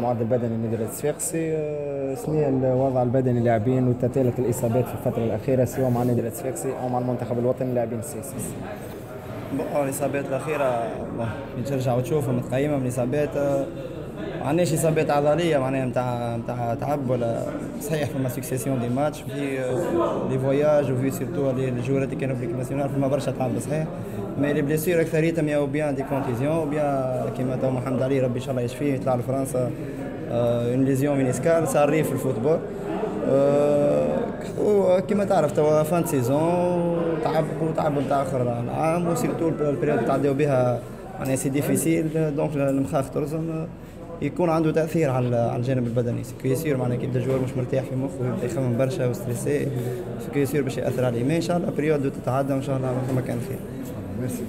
المعدل البدني لنادي الصفاقسي. شنو الوضع البدني اللاعبين وتتالت الإصابات في الفترة الأخيرة سواء مع نادي الصفاقسي أو مع المنتخب الوطني اللاعبين السياسي؟ الاصابات الاخيره كي ترجع وتشوفهم تقيمهم الاصابات، ما عندناش اصابات عضليه معناها نتاع تعب ولا صحيح. فما سكسيسيون دي ماتش في لي فواياج وفي سيرتو لي جورات اللي كانوا في ليكيب ناسيونال فما برشا تعب صحيح. مي لي بليسيور اكثريتهم يا بيان دي كونتيزيون وبيان كيما تو محمد علي ربي ان شاء الله يشفيه يطلع لفرنسا. اون ليزيون مينيسكال صار في الفوتبول. وكما تعرف توا فان سيزون تعب نتاع اخر العام وسيرتو البريود تعداو بها معناها سي ديفيسيل. دونك المخاخ ترزم يكون عنده تاثير على الجانب البدني. سكو يصير معناها كي يبدا الجوار مش مرتاح في مخه ويبدا يخمم برشا وستريسي سكو يصير باش ياثر عليه. ما ان شاء الله بريود تتعدى وان شاء الله فما كان خير. ميرسي.